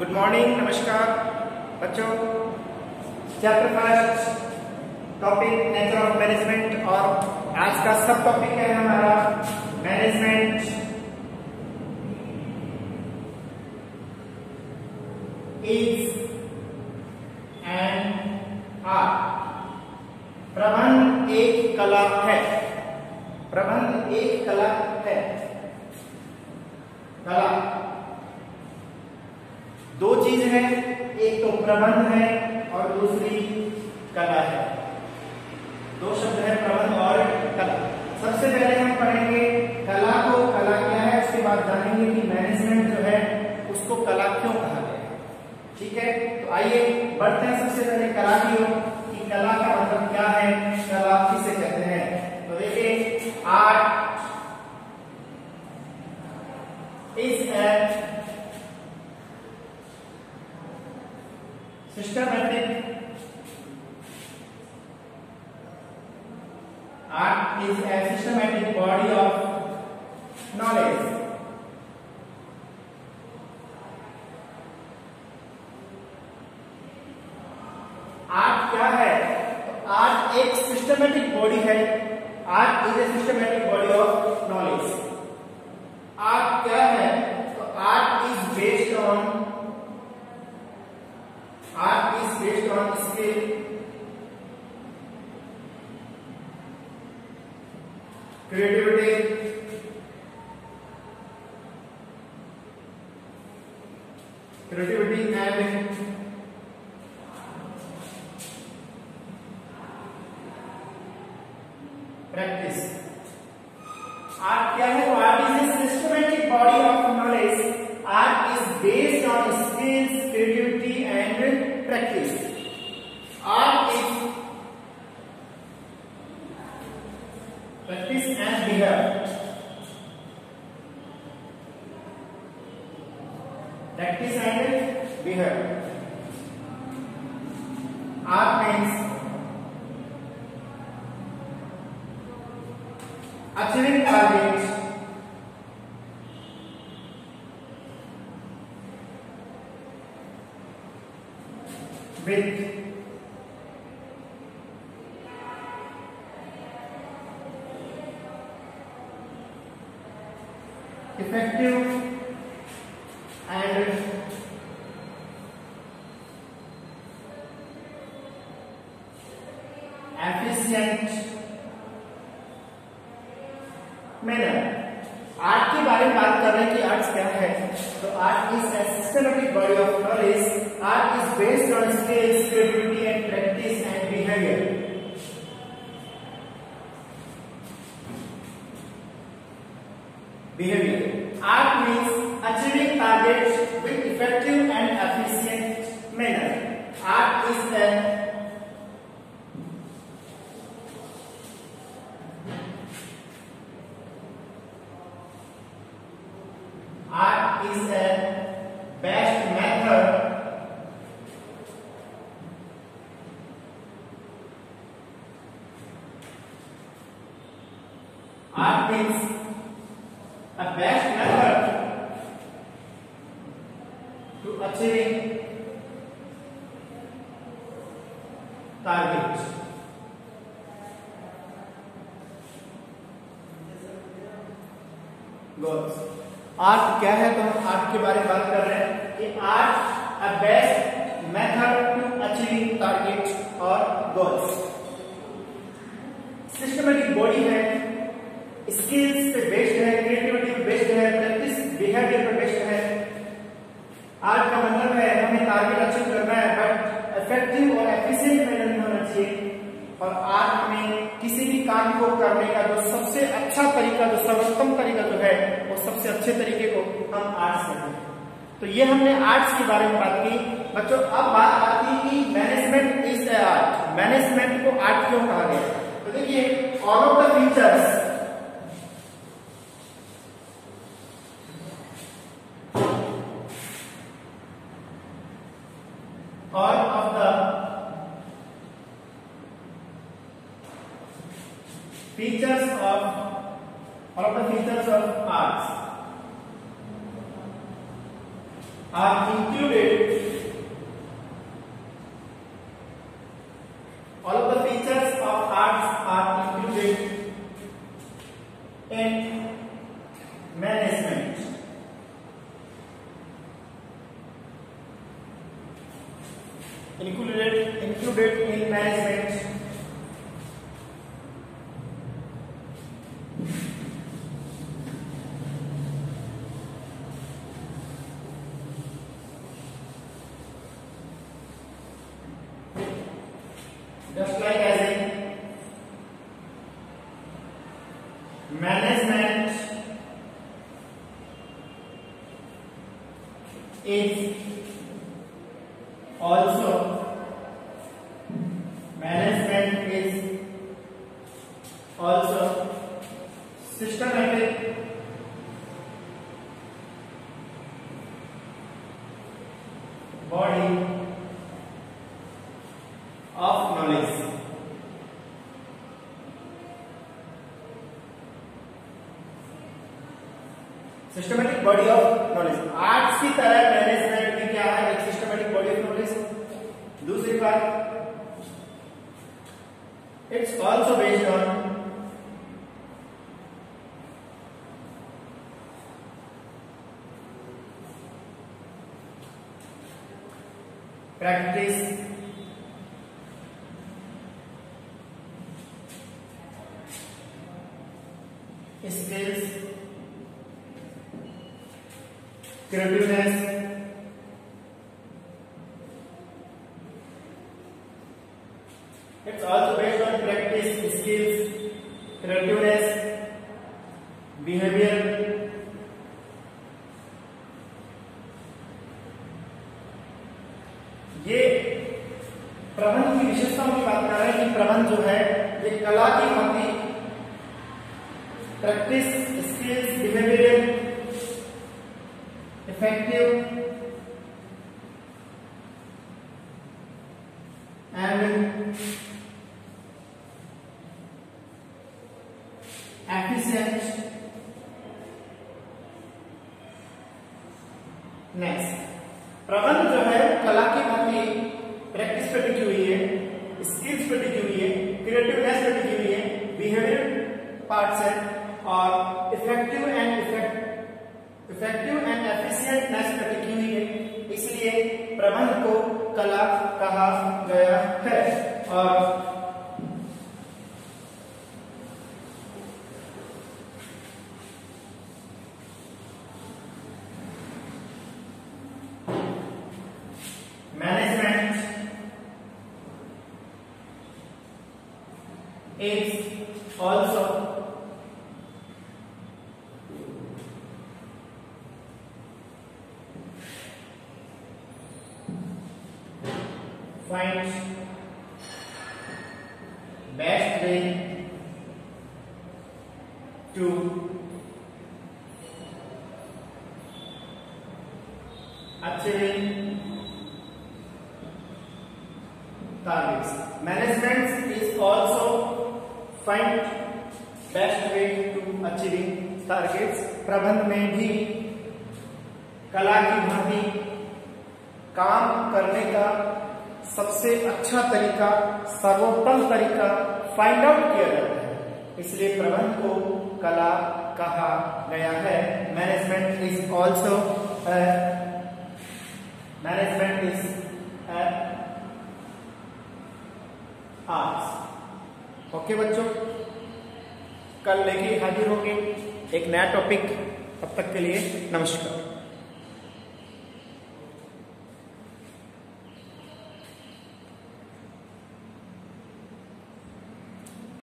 Good morning, नमस्कार बच्चों। Chapter first, topic nature of management, और आज का सब टॉपिक है हमारा मैनेजमेंट इज एन आर्ट। प्रबंध एक कला है। प्रबंध एक कला है। कला दो चीज है, एक तो प्रबंध है और दूसरी कला है। दो शब्द है, प्रबंध और कला। सबसे पहले हम पढ़ेंगे कला को, कला क्या है, उसके बाद जानेंगे कि मैनेजमेंट जो है उसको कला क्यों कहा गया है। ठीक है, तो आइए बढ़ते हैं सबसे पहले कला की ओर कि कला का मतलब क्या है, कला किसे कहते हैं। तो देखिए, art is a systematic art is a systematic body of knowledge art क्या है? तो आर्ट एक सिस्टमैटिक बॉडी है। Art is a systematic body of knowledge. Art क्या है? तो art is based on skill, creativity, and practice। Art क्या है? तो art is a systematic body of knowledge. Art is based on skills, creativity and practice। Art is practice and behavior। Practice and behavior। Art means achieving targets with effective and efficient manner। Art के बारे में बात कर रहे हैं कि art क्या है। तो art is a systematic body of knowledge. Art is based on skills, creativity and practice and behaviour. Behavior. Art means achieving targets with effective and efficient manner. Art is a best method art means a best method to achieving targets। Goals. Art क्या है? तो हम art के बारे में बात कर रहे हैं कि art a best method to achieving targets और गोल्स। सिस्टमैटिक बॉडी है, स्किल्स पे बेस्ड है, क्रिएटिविटी पे बेस्ड है, प्रैक्टिस बिहेवियर पे बेस्ड है। आर्ट का मतलब है हमें टारगेट अचीव करना है, बट इफेक्टिव और एफिशिएंट मैनर में होना चाहिए। और आर्ट में किसी भी काम को करने का जो सबसे अच्छा तरीका, जो सर्वोत्तम तरीका जो है, वो सबसे अच्छे तरीके को हम आर्ट से हैं। तो ये हमने आर्ट्स के बारे में बात की बच्चों। अब बात आती है कि management is a art. Management को आर्ट क्यों कहा गया? तो देखिए, all of the features all of the features of arts are included, all of the features of arts are included in management. Included in management. Just like as in management is also systematic body of knowledge. Systematic body of knowledge. Arts की तरह management में क्या है, एक systematic body of knowledge. दूसरी बात, it's also based on practice, skills, creativeness, it's also based on practice, skills, creativeness, behavior, ये प्रबंध की विशेषताओं की बात कर रहे हैं कि प्रबंध जो है ये कला की भांति practice, skills, behaviour, effective and efficient. Next, प्रबंध जो है कला की भांति प्रैक्टिस पे टिकी हुई है, स्किल्स पे टिकी हुई है, क्रिएटिवनेस पे टिकी हुई है, बिहेवियर पार्ट्स है और इफेक्टिव एंड एफिशिएंटनेस पे टिकी हुई है, इसलिए प्रबंध को कला कहा गया है। और management is also finds best way to achieving targets. Management is also find best way to achieving targets. प्रबंध में भी कला की भांति काम करने का सबसे अच्छा तरीका, सर्वोत्तम तरीका फाइंड आउट किया जाता है, इसलिए प्रबंध को कला कहा गया है। Management is also arts. Okay बच्चों, कल लेके हाजिर होंगे एक नया टॉपिक। तब तक के लिए नमस्कार।